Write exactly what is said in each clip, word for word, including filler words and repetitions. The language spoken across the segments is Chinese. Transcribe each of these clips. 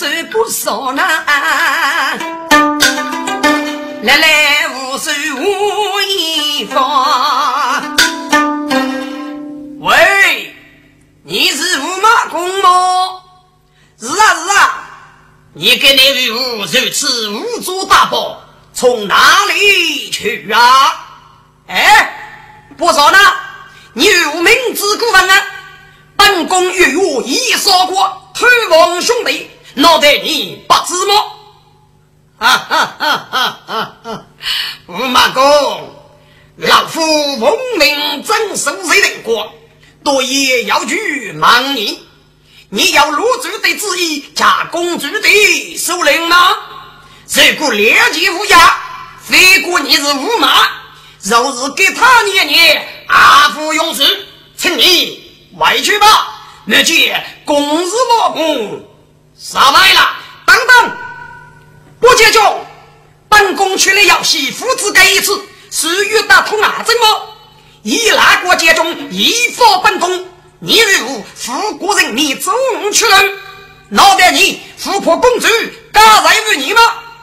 是不少呢。来来无数无一方。喂，你是五马公吗？是啊是啊，你跟那位如此无足大宝从哪里去啊？哎，不说呢，你有名之故分啊，本宫与我一说过推王兄弟，脑袋你不知吗？哈哈哈哈哈哈！五马公，老夫闻名真守谁人国，多也要去忙你。你要入主的旨意加公主的首领吗？如果列级无压，非过你是五马，若是给他年年阿福勇士，请你回去吧。那见公事莫公，啥来了？等等，不接中，本宫去了要西夫子该一次，是欲打通啊怎么？一拉国界中一佛本宫。你如富国人民中去了，脑袋你富婆公主嘎在于你吗？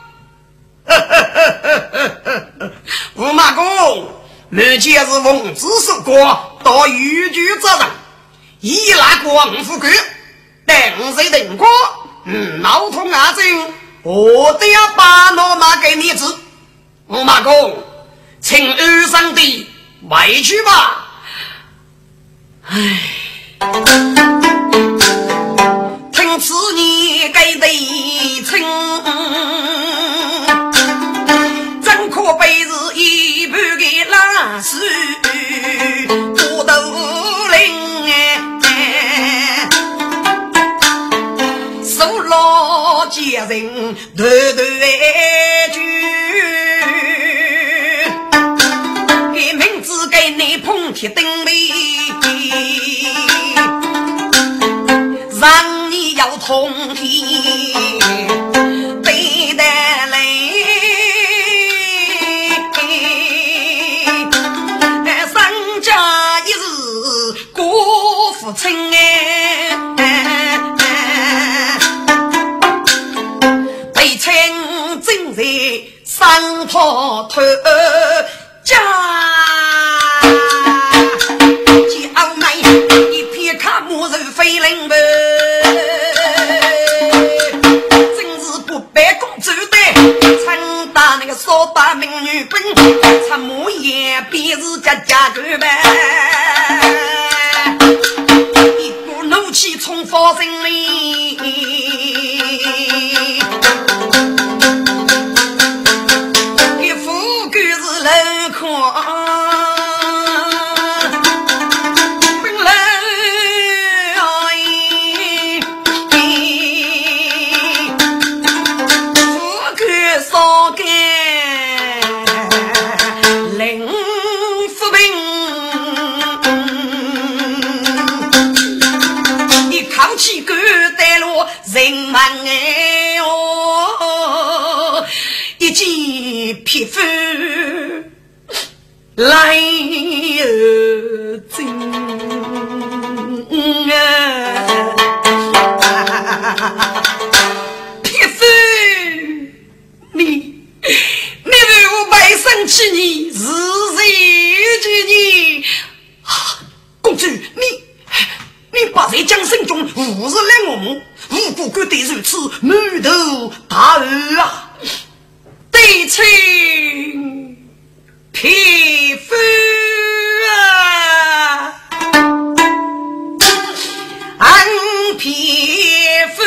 五马公，你既是奉旨受过，到逾矩责任，一拉国五富国，等谁等过？嗯，脑痛啊真，我都要把老马给你治。五马公，请二上帝回去吧。唉。听此你该得称，真可悲是一半给拉丝不斗灵手老接人对对句给名字给你碰铁灯里让你要同体对待嘞，三家一日过父亲哎，被称正在三炮头家。飞灵不真是不白公主的参打那个扫把美女兵参谋也必是家家个呗一股怒气冲发心里给富贵是冷狂人们哎哦，一记皮肤来真啊！皮肤你你为我百生气你是谁之你啊？公主你你把这江生中五十两我们。无辜哥得如此满头大耳啊，对称皮肤啊，安皮肤，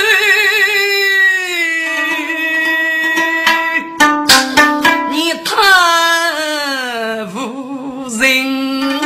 你太无人。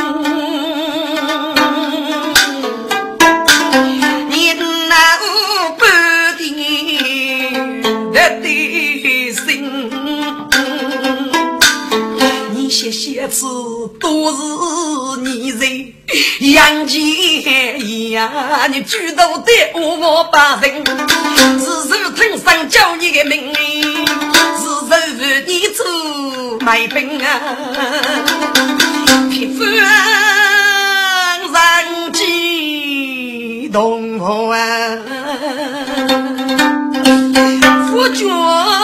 些些次都是你人杨姐呀，你举头的我把人自首听上叫你的名自首你做买病啊皮肤让激动啊夫君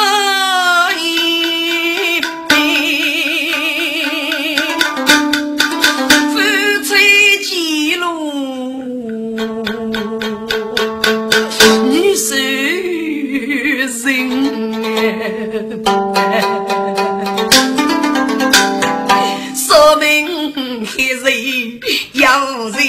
夫妻记录你是人说明黑人要人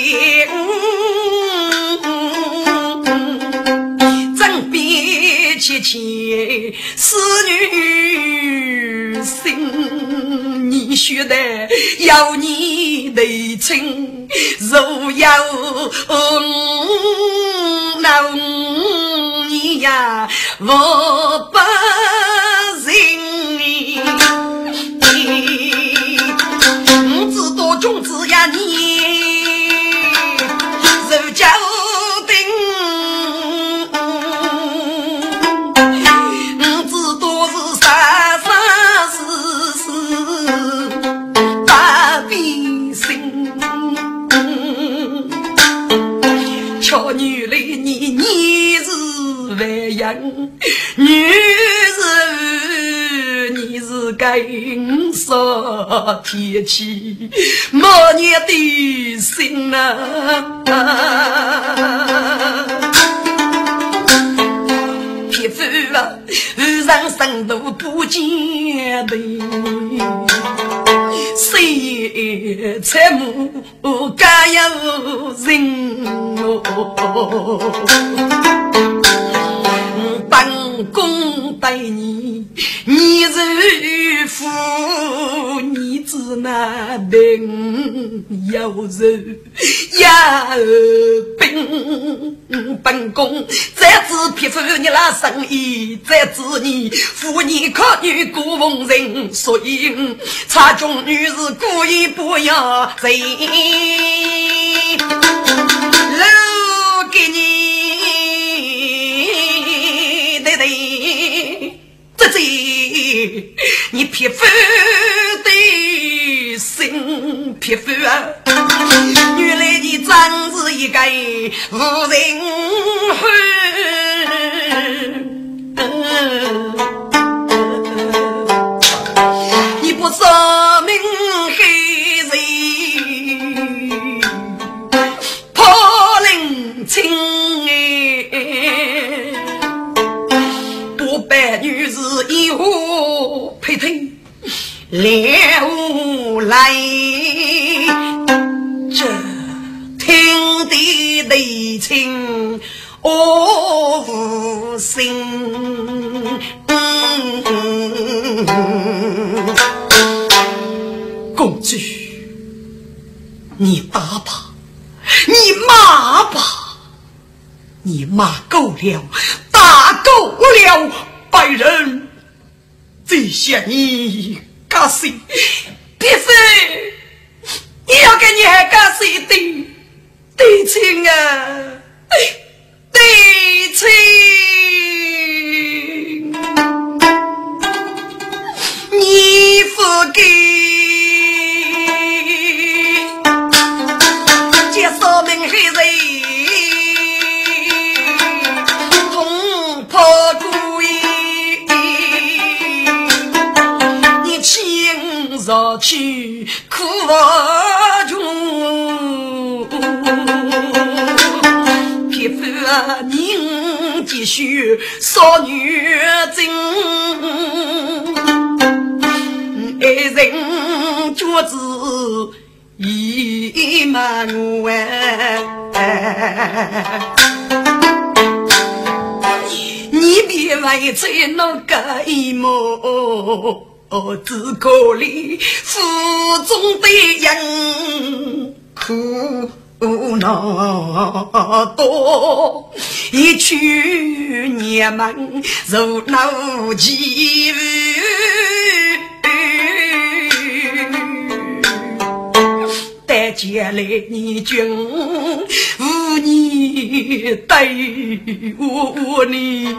切切是女性，你学的要你的情，若要那你呀，我不认你，我知道种子呀你，若叫巧女来你你是为人，女是你是该说天气，莫你的心啊！皮肤啊，让生都不见的。谁才母该有人哦？办公待你，你是夫，你只那等要人要病。办公再知皮肤你那生意，再知你妇女可女古风人，所以差中女是故意不要人，留给你的人，这这你皮肤的心皮肤啊，原来你长子一个无人你不说明黑人破冷清不白女子一户配听了来这听的得清哦无心公主你打吧你骂吧你骂够了打够了百人这些你干谁别非你要给你还干谁的对亲啊对亲你不给接受明黑人同破故意你亲上去苦我中皮肤啊你继续少女真爱人桌子一满万你别为这那个一幕只可怜腹中的人苦恼多一去年们热闹几带接来你君无你带我你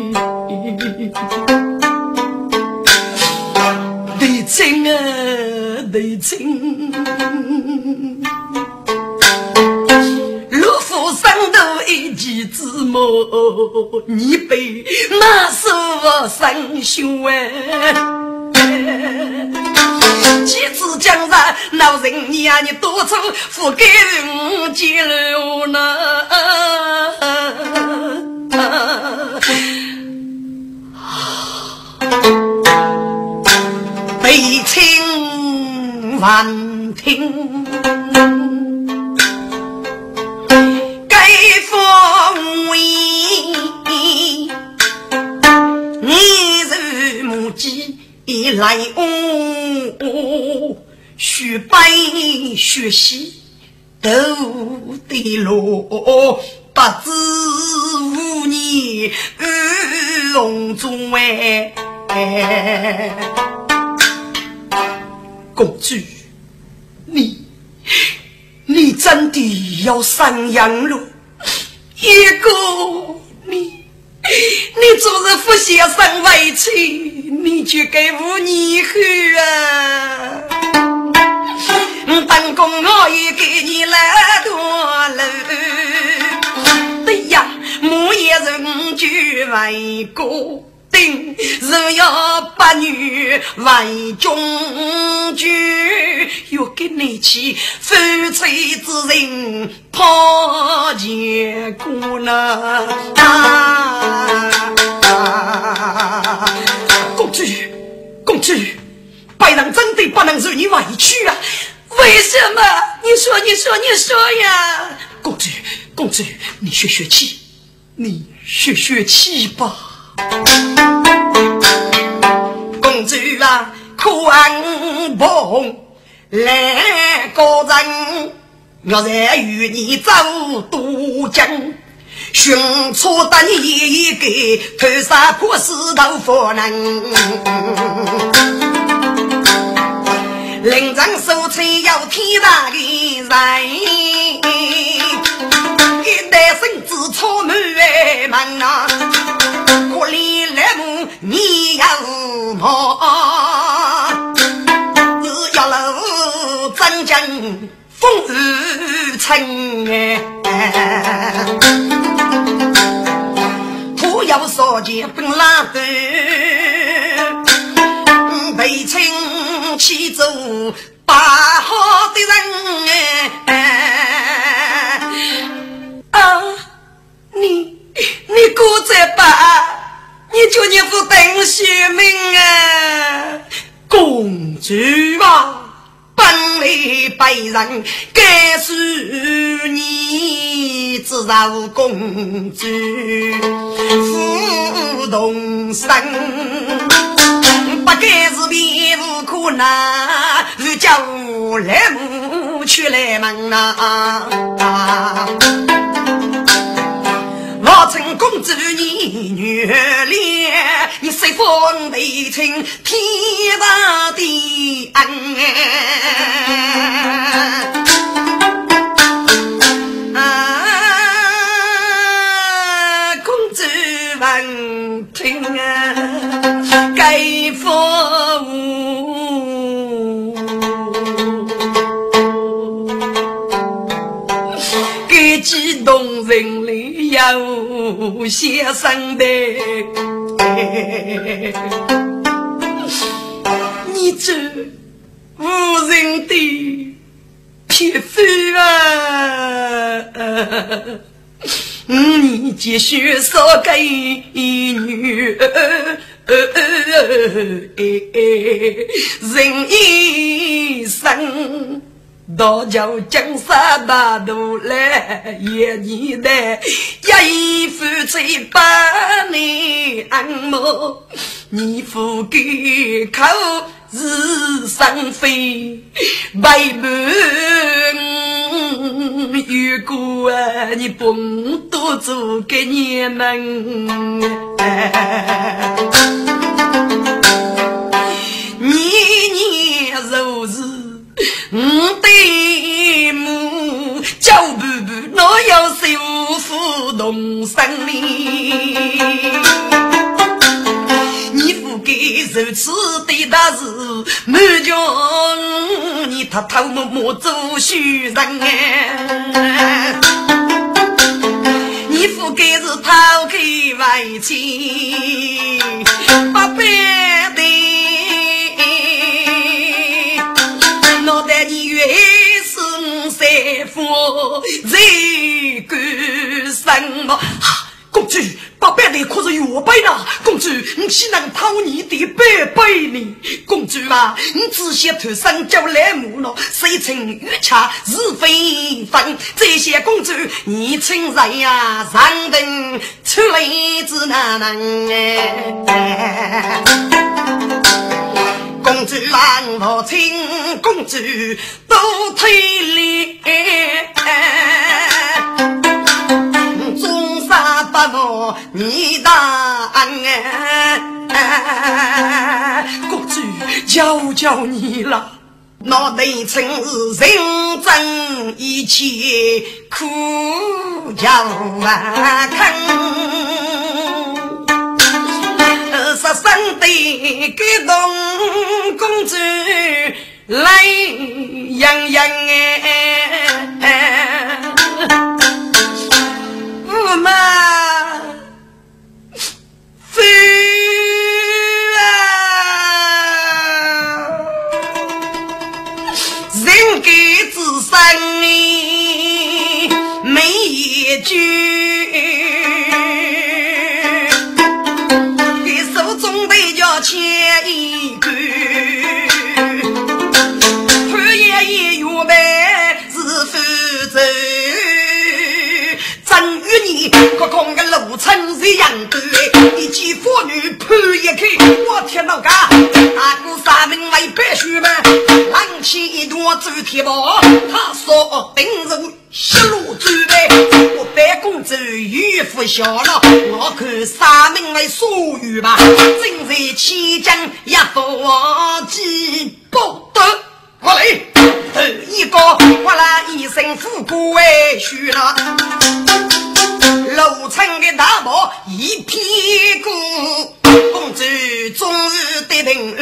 对亲啊对亲陆府上头一骑子么你被那是我生兄哎，几次江山老人你啊你多愁不给人记录呢悲情万听该风味你是母鸡来哦许白学习都得落不知无你笼中哎公主你你真的要上阳路一个你你总是不写上委屈你去给我你去啊当公我也给你来多了对呀母也人居为国定人要把女为中举又给你去夫妻之人破结果呢啊公主公主白狼真的不能让你委屈啊为什么你说你说你说呀公主公主你学学气你学学气吧公主啊宽宏来个人我在与你走都江寻错的你一个头杀破石头佛能领章手吹要天大的人一代生子出门门啊可怜来母你要么只要了真正风雨成土要所见本拉的北清起走把好的人啊你你顾着吧你就你不等续命啊公主啊本里白人该是你知道公主不动身不该是别无可能是叫我来母去来门啊我曾公主你女恋你随风雷霆天大的恩啊公主闻听啊该风给激动人里有些生的你这无人的皮肤啊你继续说给女人一生到叫江山大都来也你的一夫妻把你按摩你不给口日上飞白不如果啊你蹦多做给你们你你肉日嗯对母叫不不那要是无福动生命你不给如此的大事没叫你他偷摸摸做虚人你不夫该是逃开外妻八百的脑袋你越是谁夫这个什么公主八百的可是有背呢公主你岂能讨你的八百呢公主啊你只些头上叫来母了谁曾越恰是非凡这些公主你请人呀上等出来只难能公主让我请公主都推理中山八路你答案公主教教你了那得成人真一切苦叫啊看十三的感动公主来洋洋哎我们飞啊人给自身你没一句给手中的叫切一句二爷爷有呗是负责真与你可空个楼层是样对一起妇女判一开我天哪嘎大姑三名来白须们浪起一朵走铁包他说定人十路之呗我白公主与父小了我看三名来属于吧正在期间也不记不得我来一个我来一身富贵为许了楼层的大宝一屁股公主终日得等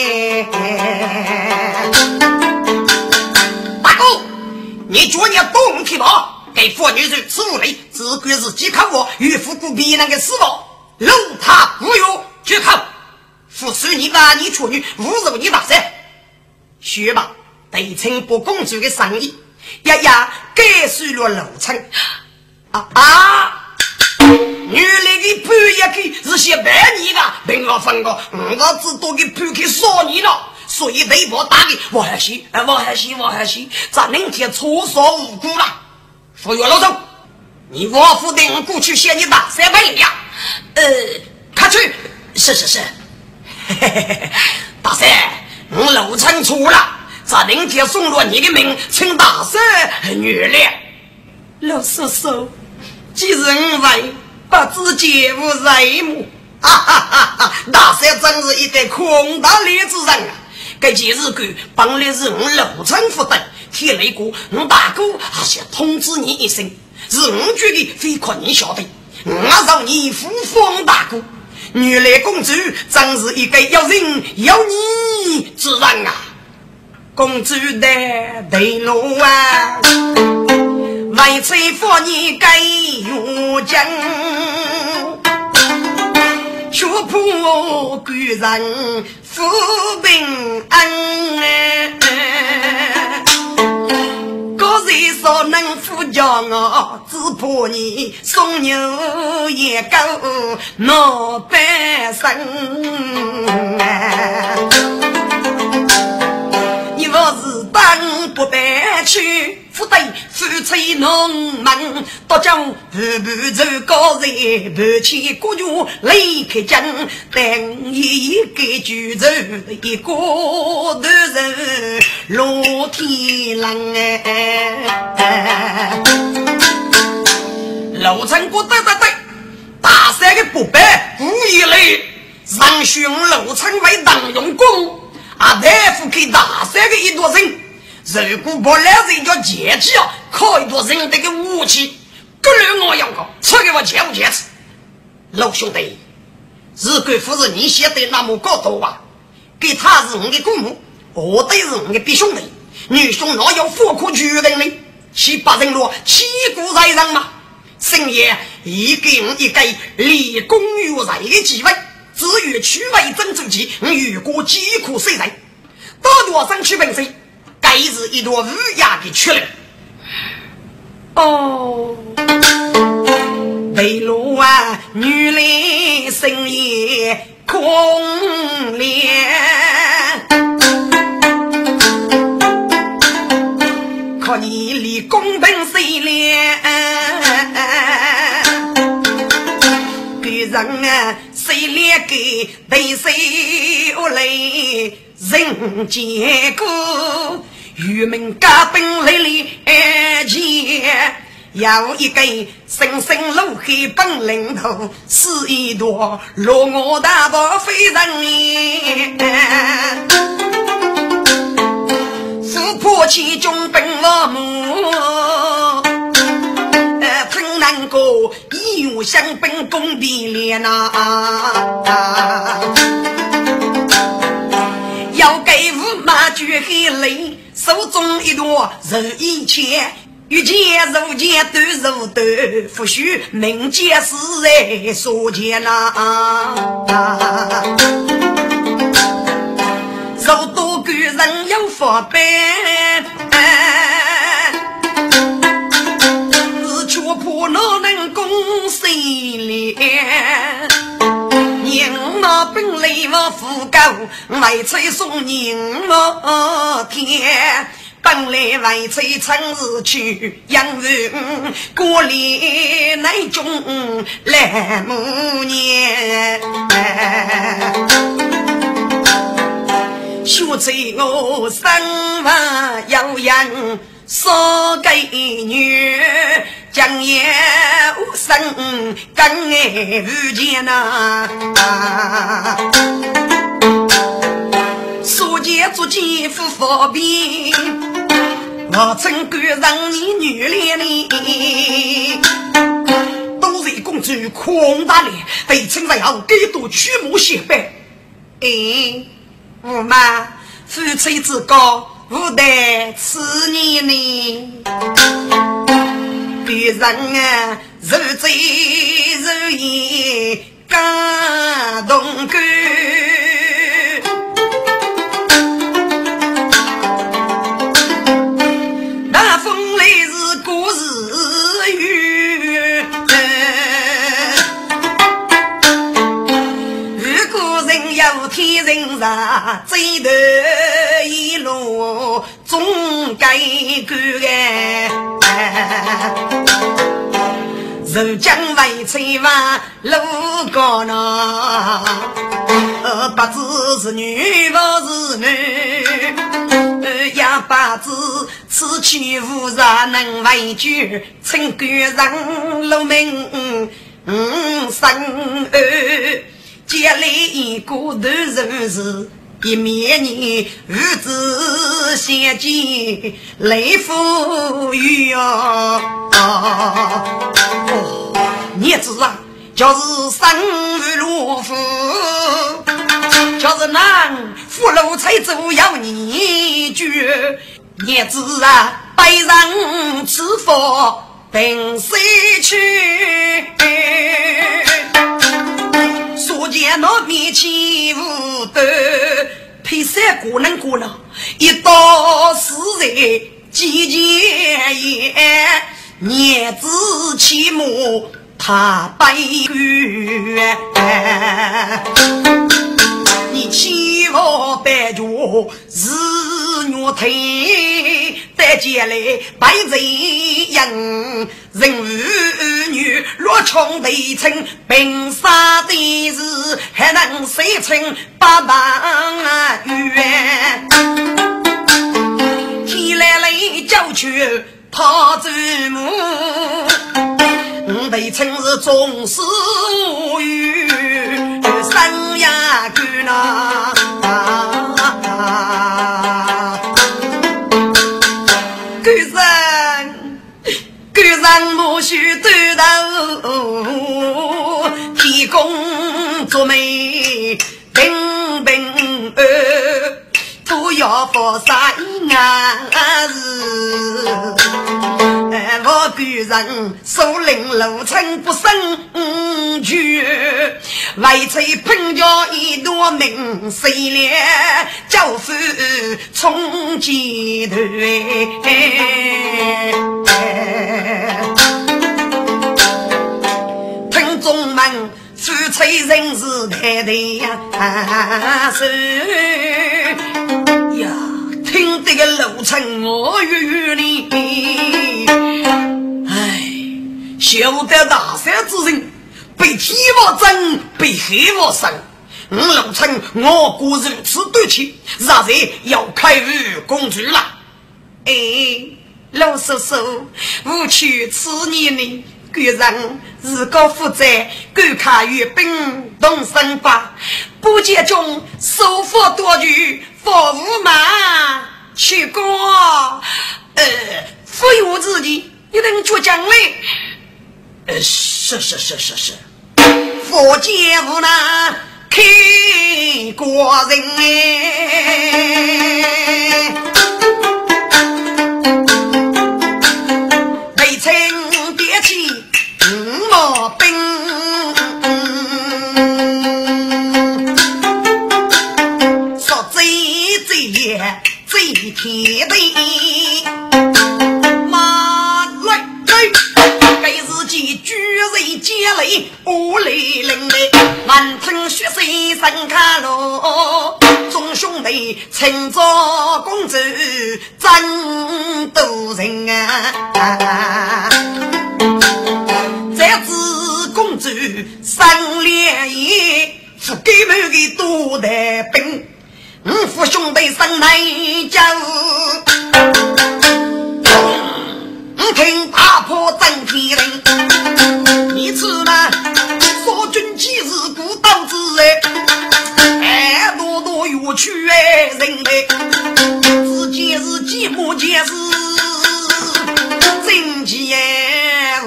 大哥你觉得你动体吧给妇女是吃物类只归自己看我与夫不必那个死我楼他不有去看服侍你把你处女侮辱你大噻学吧得称不公主的生意呀呀该是了楼层啊啊女人的判也给是些白你的并我分个我只多给判给说你了所以微博打给我还是我还是我还是咱能天出所无辜了服务老总你我夫定过去写你打三百零呀呃看去是是是大三我楼层出了咱能天送了你的名请大三女烈老叔叔既认为把自己无人母啊哈哈哈大三真是一个空大烈之人啊该几日个帮的是我楼层负担铁雷哥我大哥还想通知你一声是我觉得非可能晓得我让你扶风大哥女来公主真是一个要人要你之人啊公主的对路啊为催佛你该有将学普贵人福平安个人所能扶教我只怕你送牛也够那半生你我是当不白去不对夫妻农民多将不不走高人不起国家离开家等一个举着一个的人落天狼哎老陈国对对对大三个不白无一类让寻老陈为当用功啊大夫给大三个一多人如果不来人叫节气啊靠一多人这个武器个人我要搞赐给我节不节制老兄弟日贵夫人你写的那么高头啊给他是我的姑母我对是我的弟兄弟女兄哪有富苦巨人呢七八人罗七股在人嘛深夜一给我一个立功于在的机会，至于区外争自己与国疾苦谁在多多上去本身该是一朵乌鸦给去了哦，北路啊女人深夜空怜，可你离公本谁怜给人啊谁怜给对谁来人结果与民家本来里而结有一个深深露黑本领头是一朵落我大宝非人脸富婆其中本我母呃很难过义务相本公比脸啊要给五马举黑雷手中一朵肉一切欲见肉见对肉对不许明见是哎所见啊肉多个人有法本自却破哪能攻谁脸年那本来我富高来吹送年我天本来外吹长日去养人过里乃中来母年学吹我生娃要养所给女将也无生刚爱遇见呐所见足迹不方便我曾敢让你女恋你都是公主狂大脸被称为要给度驱魔血背诶我妈夫妻之高不得此你呢别人啊如醉如意感动歌那风来是故事雨如果人有天人杀最得一路总该个人将为吹哇路高呢不知是女不是女呀八字此去无啥能为居称个人路名嗯生儿接来一个的人是一面你日子写记雷富裕啊哦你也知道就是生日罗夫就是男福禄才走要你句你也知啊白人吃佛等谁去所见那面起无的配色古能古能一刀死人季节也孽子起母他白玉你欺我白脚日月腿在街里白贼人人儿女若冲得成并杀的日还能谁成八万元提来来叫去他之母被称是总是无语三呀个呢个人个人莫须对头提供做美冰冰呃不要佛山啊日我个人首领路程不胜举，为此喷着一朵名谁咧教父冲击队听众们夫妻人是太太呀是呀听这个路程我与你哎晓得大山之人被天我争被黑我生五路程我故如此对起让人要开日公主了哎老叔叔无趣此年呢个人如果负责各卡阅兵动身法不接中收获多余服务嘛去过呃富有自己一定做奖励呃是是是是是佛界无难开国人哎北城别起毛病说这这也这天的马来来给自己居人接雷无雷灵的满城血水三卡罗众兄弟乘着公子战斗人啊这次公主三连一是给每个多的兵五父兄弟上来叫五听打破整体人你知道说军几日不到之哎多多有趣哎人类自己是寂寞皆是真气哎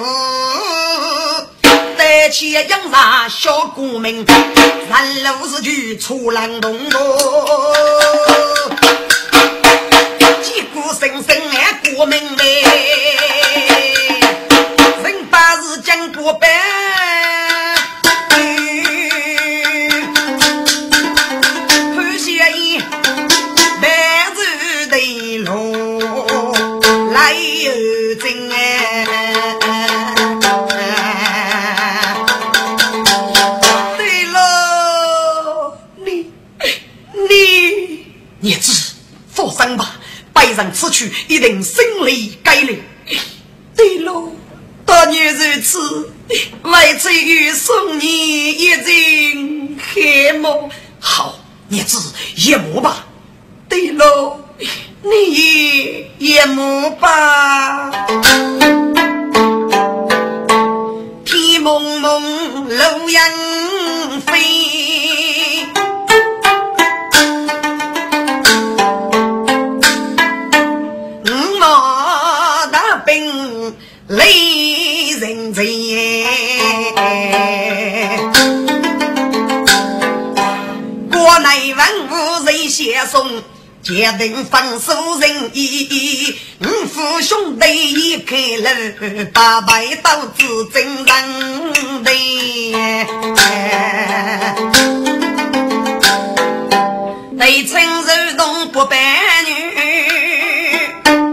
带起养杀小股民三楼是去出浪东哦击鼓声声哎国民的人把日将过百不写一白日的路来有真哎对了你你你知放心吧拜人此去一定心里改领对喽大女如此为此欲送你一顶黑幕好你知夜幕吧对喽你也夜幕吧天蒙蒙楼阳飞五马大兵雷人贼国内文武人写送决定放手人意五父兄弟一开了八百刀子真人的内城柔动不白女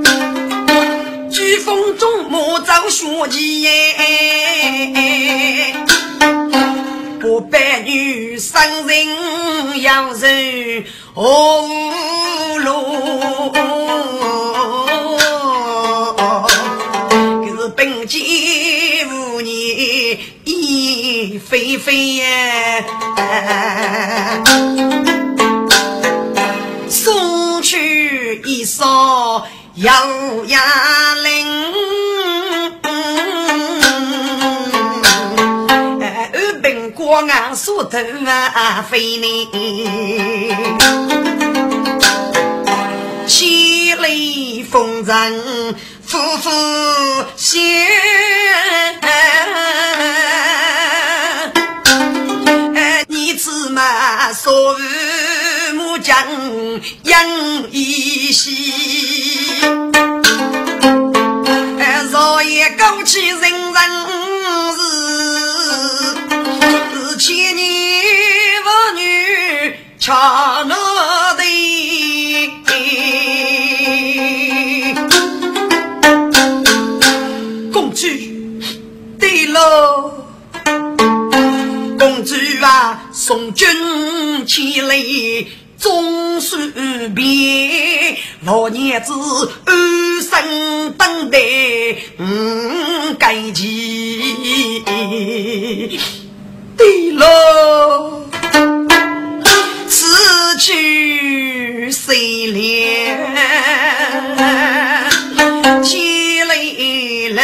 飓风中莫遭血迹耶不白女伤人要人哦路可是本季无你一飞飞耶送去一首摇呀铃二本国安树头啊飞呢气雷风筝夫妇先你此嘛所谓木匠养一夕若老爷勾起人人日，千年妇女cha那的。公主，对了。公主啊，送君起来终是别，老娘子二生等待嗯该急。对了，此去谁怜起来了，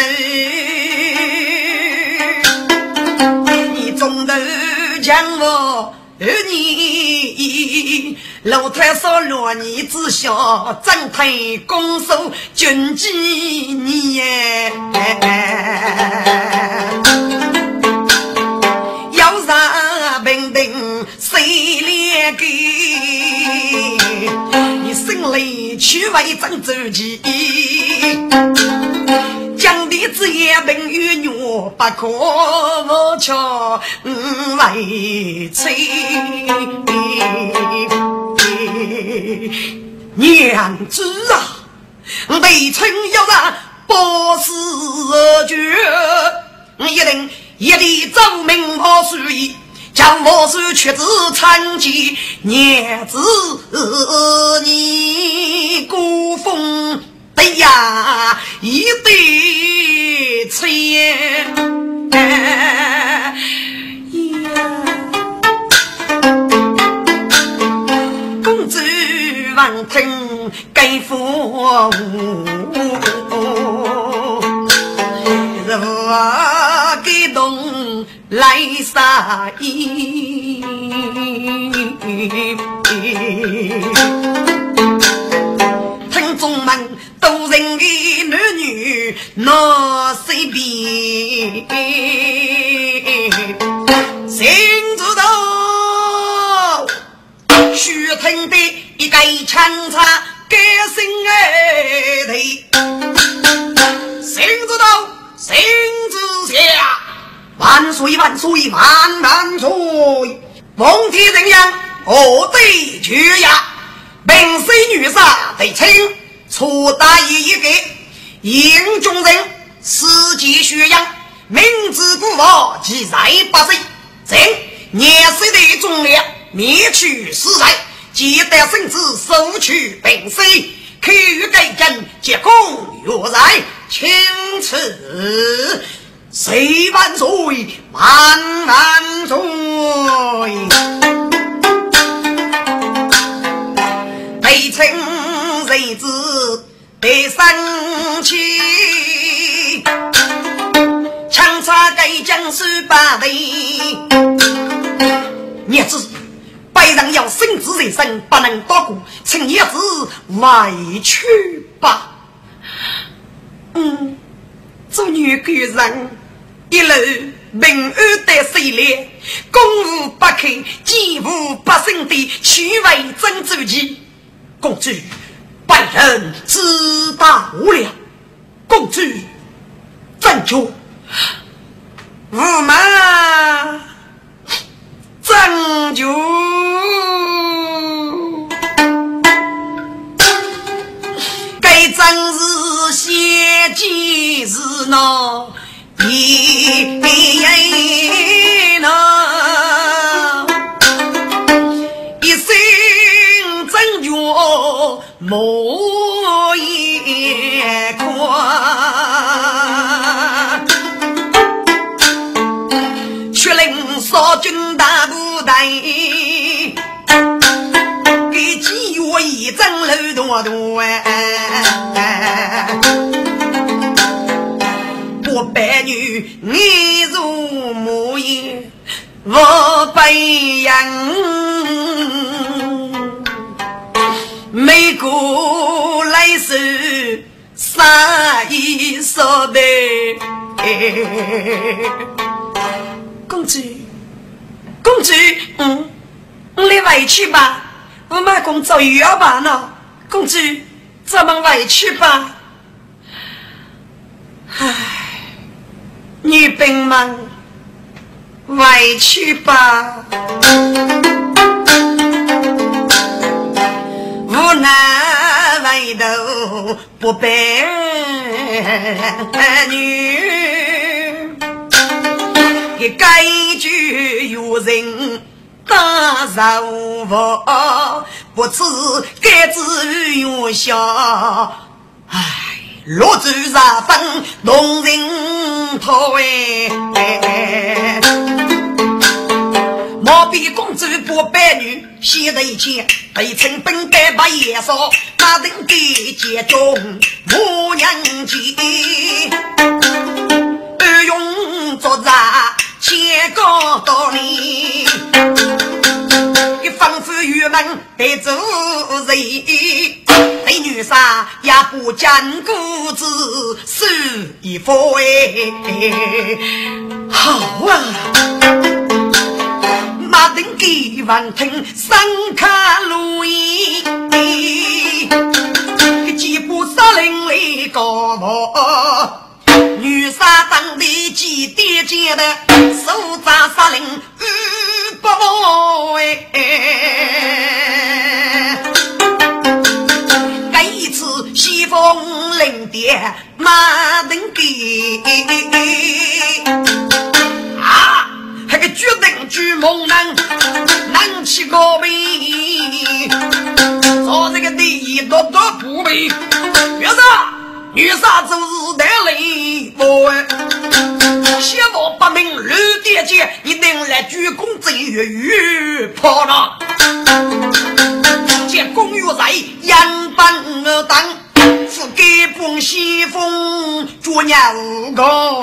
你总得将我而你老太少落你之下张太攻守军机你耶要让平定谁来给你心里去为张自己将的子也本与女不可我瞧为妻娘子啊北城要让波斯绝一定一定证明我属意将我是却子参计娘子你孤风的呀一对切公子望听该父我给动来撒意听众们都认为男女那谁比谁知道须听的一个强差给心爱的谁知道谁知下万岁万岁万万岁皇帝人样我对决呀本岁女杀得清出大一一个英中人世纪学养明知故我记载八岁真年岁的忠烈灭去死在记得甚至收取本岁可与该人结共若在青此谁万岁万万岁北城人子得生气强插该将十八位孽子白人要生子人生不能多顾请孽子委屈吧嗯做女个人一路明安的谁烈公务不可既无不胜的虚伪真主义公主百人知大无量公主拯救无马拯救该真是邪计是呢一呢一生拯救某一块却令少军大部队给几月一整楼多多我白女你如母也我背养美国来时杀一说的公主公主嗯你委屈吧我们公主要吧呢公主咱们委屈吧唉，女兵们委屈吧，无奈外头不白女，一该句有人大受我，不知该知有笑。唉，落珠杀分动人头哎，莫比公主不白女，写了一切被成本该把野烧，那等给接中母娘鸡，二用作战切个道理，一仿佛郁闷得主人，对女杀也不讲固执，是一副哎，好啊！马登给万听三卡路伊，几步杀林里高我。女杀当地几爹接的手扎杀灵玉不哎，该一次西风领蝶马登给啊，那个决定巨猛男难起高背，做这个第一多多不背，别说女杀就是得雷波写我八名绿蝶姐，你能来鞠躬这月月破了这公寓在阳班而当是给风西风捉鸟狗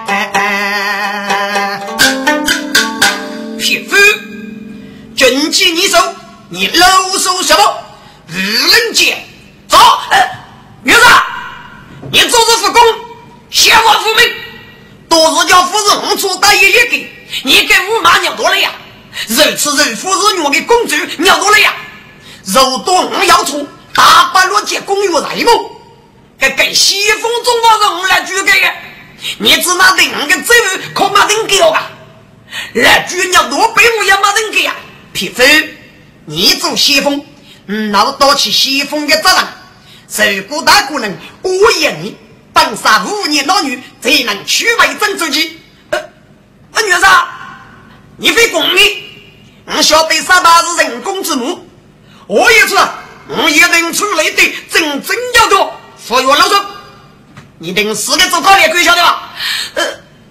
哎，匹夫真气你手你搂手什么日人姐走女子你做事不公先我父命都是叫夫人红出大爷也给你给五马鸟多了呀，人吃人夫人我给公主鸟多了呀，肉多我要出大半罗接公寓来不给给西风中国人来举给呀，你只拿两个这位可马丁给我吧来举鸟多被我也马丁给呀，匹夫你做西风闹到起西风的责任谁不大姑娘我演你本杀五年老女才能取为真自己呃呃女儿你非公理我晓得杀八是人工之母我也是我也能出来的真正要做所以我老说你等四个做高烈可以晓得吧呃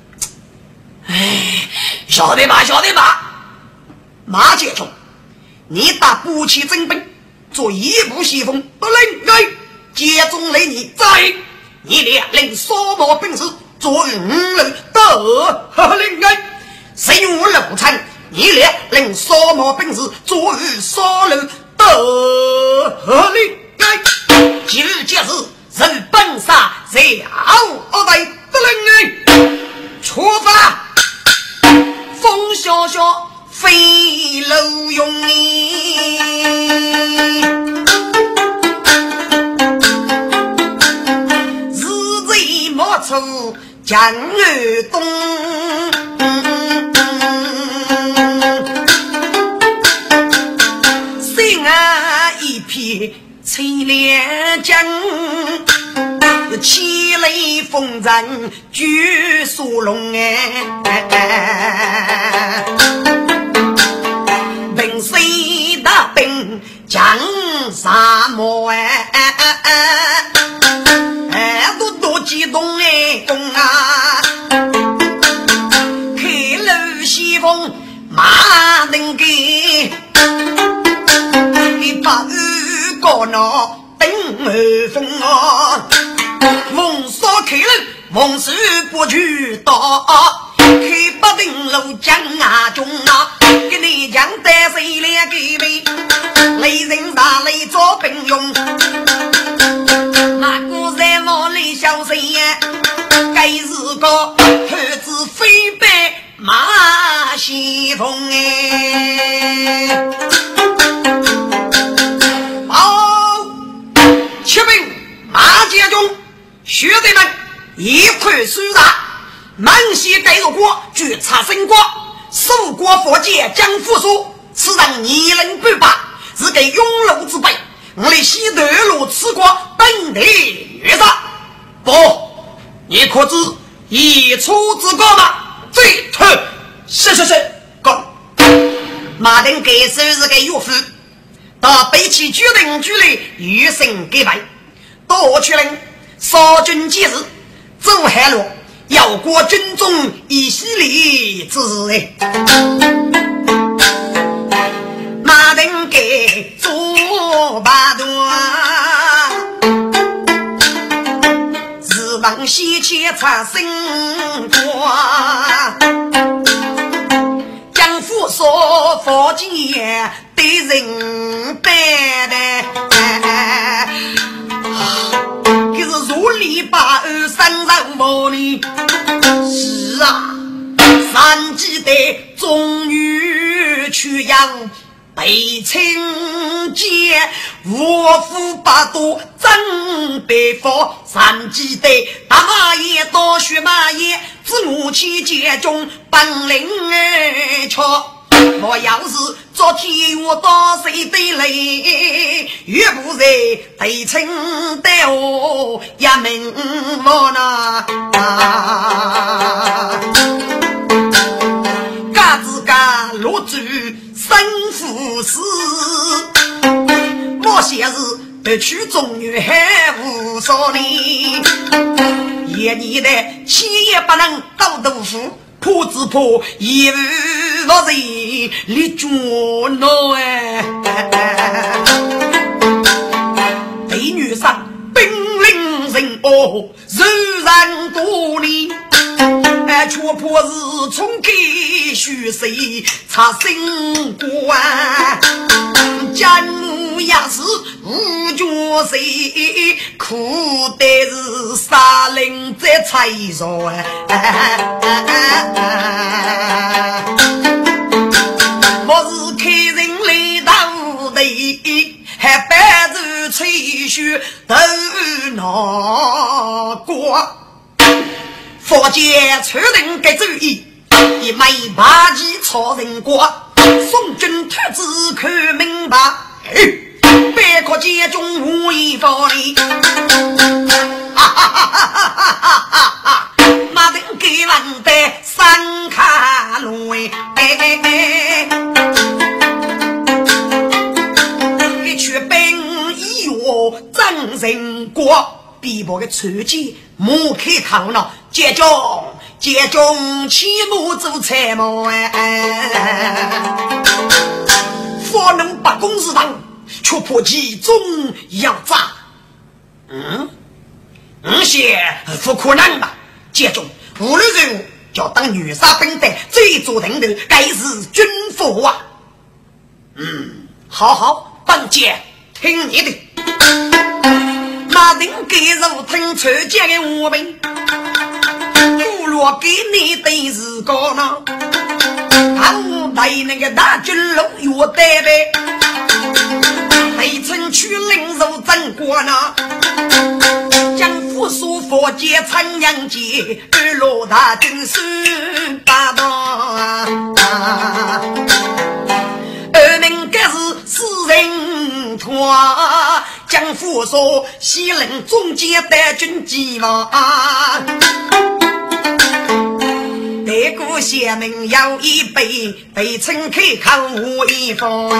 哎晓得吧晓得吧马姐中你打不起真本做一步西风不能该接中雷你在你俩令说魔本事做五人得和另外谁用我楼餐你俩令说魔本事做与说人得和另外今日皆是人本杀谁傲二代的人出发风萧萧飞楼用你莫愁江儿东，心啊一片凄凉江，气雷风战举苏龙哎，本谁大兵江沙漠哎。激动哎公啊开路西风马登给你把雨过那等儿风啊梦说开路梦是不去到开不定路江啊中啊给你讲得谁来给你雷人打雷做兵用那个在梦里小谁呀该是个儿子飞奔马西风哎好骑兵马家中学弟们一块书上满血改入国举查生国受国佛界将复苏此人一人不罢只给庸楼之辈我的西德路吃国本地约上不你可知一出之国吗最特是是是够马丁给手是给岳父到北齐决定距离余生给白多去人少军节日走海路要过军中以西里之日马丁给做八段日往西切查生国将父说佛界对人白的可是如里把二三人魔力是啊三季的终于去养北清界我父八度真北佛三季的大马爷多学马爷自母亲界中本领而错我要是昨天我多谁的累越不在北清的我也明我呢嘎子嘎落主生父死我些日得去中女还无所理也你的企业不能倒豆腐破子破也老子你做孬哎美女上兵临人哦人然多理哎却破日从给许谁查生官家母也是无觉谁苦的是杀人在菜上哎我是客人来到的还白日吹嘘都拿过佛界确定给主意一枚八级超人国宋军特子可明白别可接中无一佛力哈哈哈哈哈哈哈马丁给完的三卡路哎哎哎一去兵一月战人国比伯的出击木可头脑接中接中起木走车模哎佛能把公子当却破集中要炸嗯嗯些不可能吧接中无论任务要当女杀兵的最主人的该是军服啊嗯好好当姐听你的马丁给肉听出嫁给我们不若给你的是个呢俺带那个大军龙有带呗北城区领肉争过呢将复苏佛界长阳街二路大军是大道二名该是四人团将复苏西人中间带军机嘛北国县民要一杯北城可以看无一方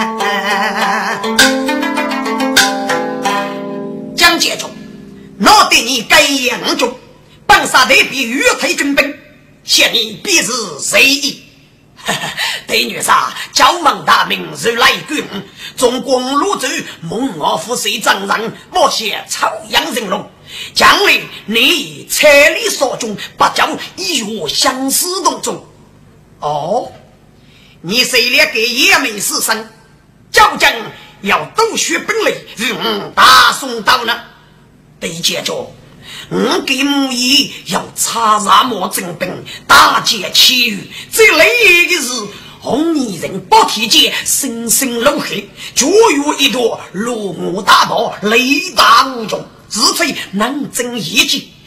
江介中我对你该严重帮杀的比玉推军兵现你必是谁意对女杀骄猛大名如来君中国陆主蒙我夫谁张人莫写朝阳人龙将来你财力所中把将一我相思动中哦你谁来给爷们死生教将要都学本领与我大宋刀呢得接着我给母仪要插沙漠征兵大解其余这类的是红衣人不体界生生冷黑就有一朵落木大炮雷打无中只非能征一计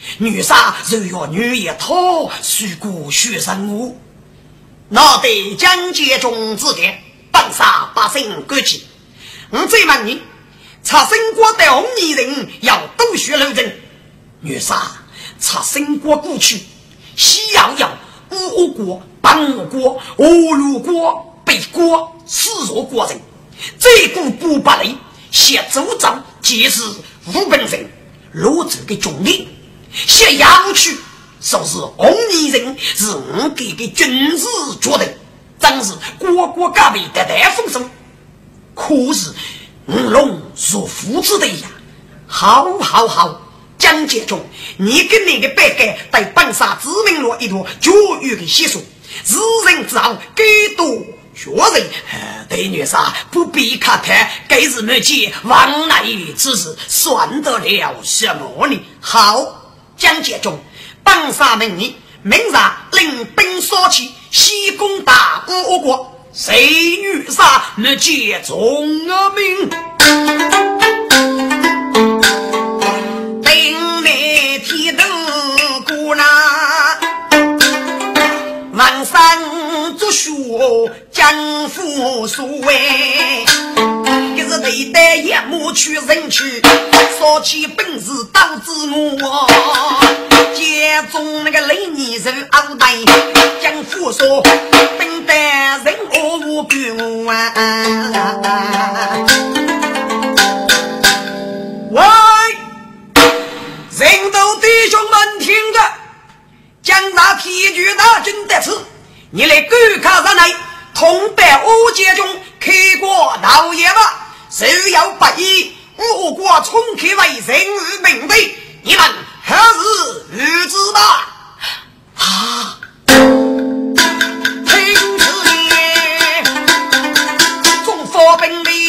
女杀就要女也讨虚故学生物，那得将接中之点本杀百姓各级。我最问你查生国的红衣人要都学楼人，女杀查生国过去西洋洋乌欧国帮我国欧陆国北国四弱国人，这股不把雷写州长皆是五本人罗子的中立写洋去说是红衣人是我给给军事做的，真是国国各位的大丰收，可是五龙所扶持的呀。好好好，江介中你跟那个白盖在本杀知名落一朵教育的习俗，日人之后给多学人对女杀不必看他给日们间往来之事算得了什么呢？好，江介中本杀命令明杀领兵所起西攻打乌国，谁女杀那接中而命定你提灯鼓那万山作书江湖书位一直对待眼目去人去说起本事导致我接中那个雷尼人熬带江湖说本代人我无比我喂，人都弟兄们听着，将那提举大军的词你来观看上来同在欧界中开过道业吧，谁要不义我国冲开为人与民队，你们何日预知吧？啊，听此言中佛本领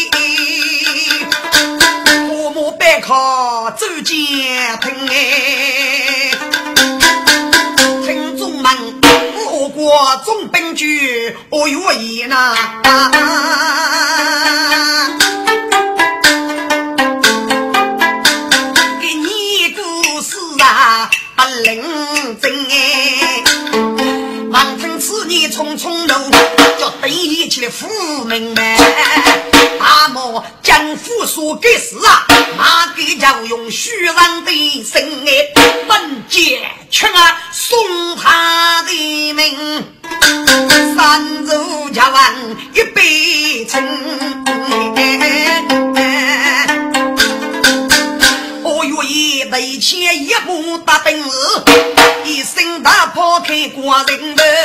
父母百科走街听哎，听众们我国总兵局我有意呐，给你故事啊不认真哎，王腾此你匆匆路就对起了父明白，阿莫将父所给死啊，马给教用虚然的生哎，本节劝啊送他的命，三州家湾一杯称，我愿意为钱一幕大本事，一生打破开国人的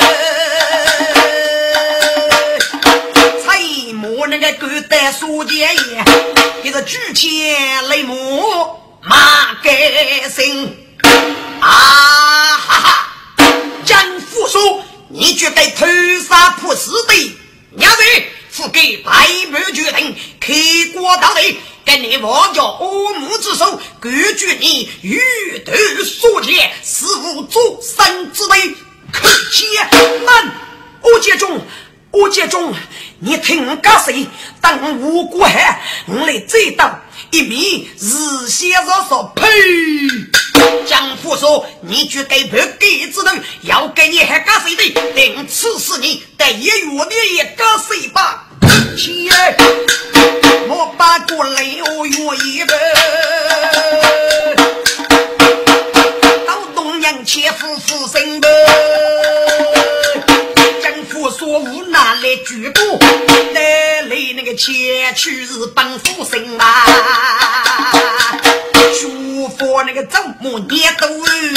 才莫那个古代书记也一个举钱雷母马给生啊哈哈，江父说你绝对偷杀破死的娘子付给百百决定开国道理，跟你王家欧母之手割据你欲头所见死无足三之内可见慢欧杰中欧杰中你听个谁当无辜害我来知道一米日些着说呸，江父说你绝对不给之能要给你还个谁的等此事你得也有的也个谁吧切我把过来我有一个到东阳切夫妇生的江父说无拿来举步来来那个切去日本父生啊舒服那个周末捏都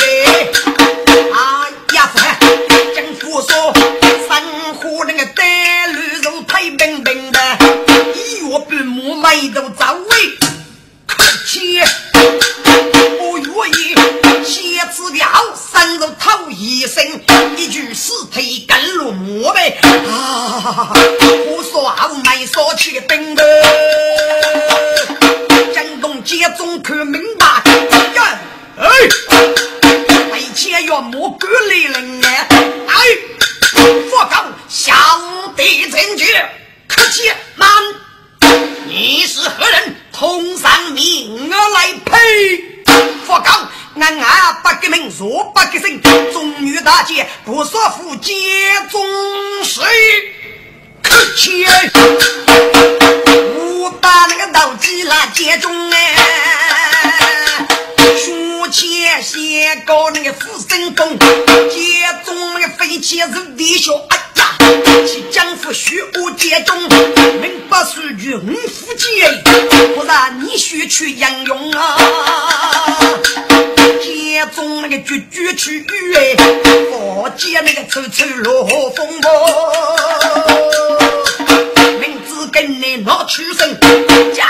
啊呀江父说三户那个带绿肉太冰冰的一月半母买都早位可切我愿意写字了三肉头一生一句尸体甘露母呗啊我说好买说去冰的江东街中可明白呀哎一切要摸个里人哎哎佛告小弟证据可切慢你是何人通上名而来呸佛告俺俺八个名说八个姓，中女大姐不说夫接中谁可气我把那个刀击了接中哎书前写高那个富生风接中那个飞起是地小哎呀其将夫虚无接中明白数据五福接不然你需去养用啊接中那个句句去哎我接那个抽抽落风波名字跟你拿去生呀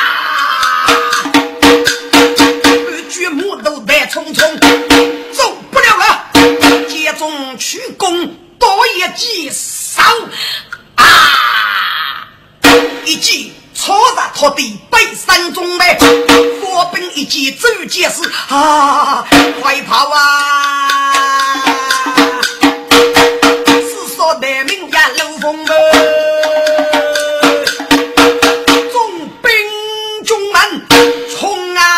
举木头带匆匆走不了了接中去攻多一记扫啊一记错在拖地背山中呗火兵一记走结实啊快跑啊是说的名呀漏风了重兵中门冲啊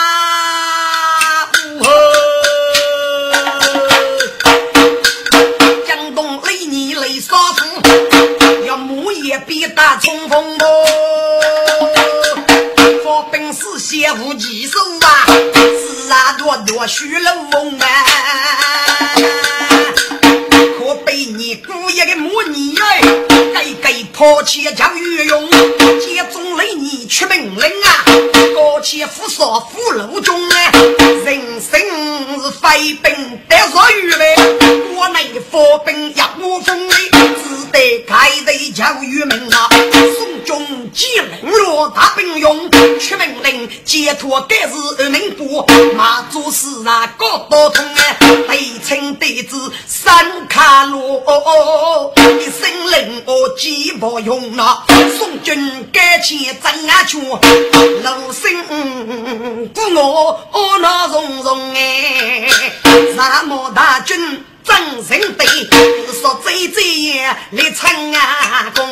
江东雷你雷杀夫要母也必打冲锋哦火兵是写无几手啊是啊多多虚了风啊可被你故意的模拟哎该该抛弃将御用接中雷你去命令啊高切扶所扶楼中啊人生是非兵得所欲嘞我那火兵也无风嘞只得开的教育命啊宋中既能落大兵用去命令解脱该是民部马祖是啊各多通啊北清弟子三卡罗一声令我几不用了宋军该前真啊去老生不我那容容哎什么大军真神队说这这也来唱啊歌